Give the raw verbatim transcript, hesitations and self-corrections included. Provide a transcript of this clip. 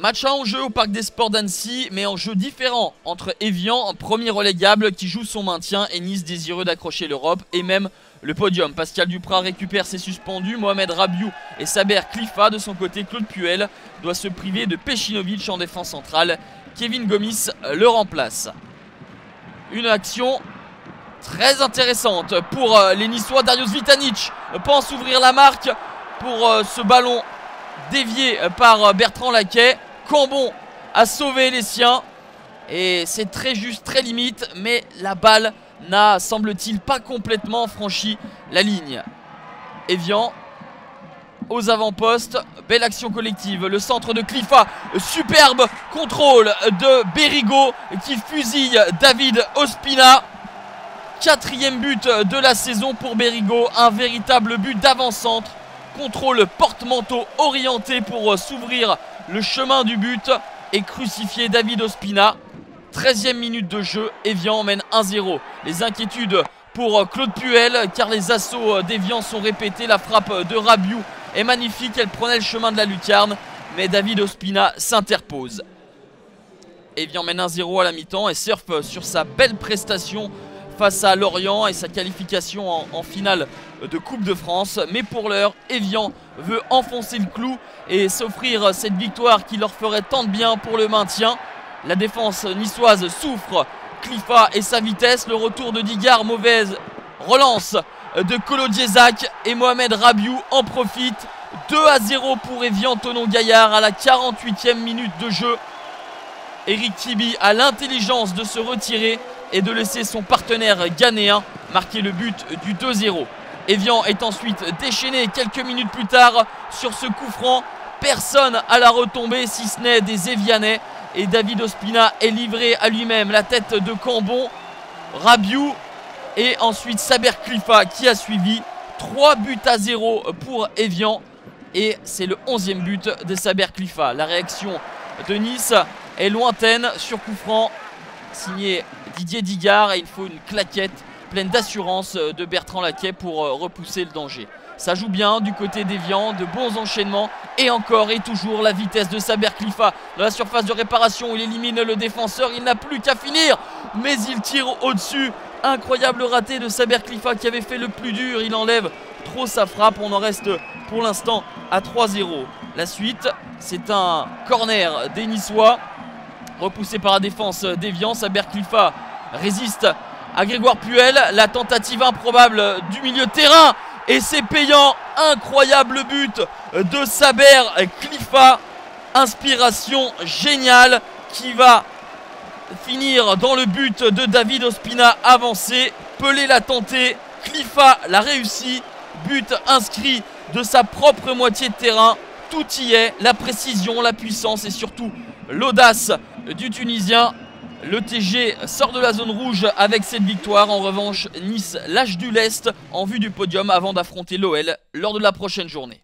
Match un en jeu au Parc des Sports d'Annecy, mais en jeu différent entre Evian, premier relégable qui joue son maintien, et Nice désireux d'accrocher l'Europe et même le podium. Pascal Duprat récupère ses suspendus, Mohamed Rabiou et Saber Klifa. De son côté, Claude Puel doit se priver de Pecinovic en défense centrale. Kevin Gomis le remplace. Une action très intéressante pour les Niçois. Darius Vitanic pense ouvrir la marque pour ce ballon dévié par Bertrand Laquet. Cambon a sauvé les siens et c'est très juste, très limite, mais la balle n'a, semble-t-il, pas complètement franchi la ligne. Evian aux avant-postes, belle action collective, le centre de Klifa, superbe contrôle de Berigo qui fusille David Ospina. Quatrième but de la saison pour Berigo, un véritable but d'avant-centre. Contrôle porte-manteau orienté pour s'ouvrir le chemin du but et crucifier David Ospina. treizième minute de jeu, Evian mène un zéro. Les inquiétudes pour Claude Puel car les assauts d'Evian sont répétés. La frappe de Rabiou est magnifique, elle prenait le chemin de la lucarne, mais David Ospina s'interpose. Evian mène un zéro à la mi-temps et surfe sur sa belle prestation face à Lorient et sa qualification en, en finale de Coupe de France. Mais pour l'heure, Evian veut enfoncer le clou et s'offrir cette victoire qui leur ferait tant de bien pour le maintien. La défense niçoise souffre. Klifa et sa vitesse, le retour de Digard, mauvaise relance de Kolo-Djezak et Mohamed Rabiou en profite. deux à zéro pour Evian. Tonon Gaillard à la quarante-huitième minute de jeu. Eric Tibi a l'intelligence de se retirer et de laisser son partenaire ghanéen marquer le but du deux zéro. Evian est ensuite déchaîné quelques minutes plus tard sur ce coup franc. Personne à la retombée si ce n'est des Evianais. Et David Ospina est livré à lui-même. La tête de Cambon, Rabiou et ensuite Saber Klifa qui a suivi. trois buts à zéro pour Evian. Et c'est le onzième but de Saber Klifa. La réaction de Nice est lointaine sur coup franc signé Didier Digard et il faut une claquette pleine d'assurance de Bertrand Laquet pour repousser le danger. Ça joue bien du côté d'Evian, de bons enchaînements et encore et toujours la vitesse de Saber Klifa dans la surface de réparation où il élimine le défenseur. Il n'a plus qu'à finir, mais il tire au-dessus. Incroyable raté de Saber Klifa qui avait fait le plus dur. Il enlève trop sa frappe. On en reste pour l'instant à trois zéro. La suite, c'est un corner des Niçois repoussé par la défense d'Evian. Saber Klifa résiste à Grégoire Puel. La tentative improbable du milieu de terrain et c'est payant. Incroyable but de Saber Klifa. Inspiration géniale qui va finir dans le but de David Ospina avancé. Pelé l'a tenté, Klifa l'a réussi. But inscrit de sa propre moitié de terrain. Tout y est, la précision, la puissance et surtout l'audace du Tunisien. Le T G sort de la zone rouge avec cette victoire. En revanche, Nice lâche du lest en vue du podium avant d'affronter l'O L lors de la prochaine journée.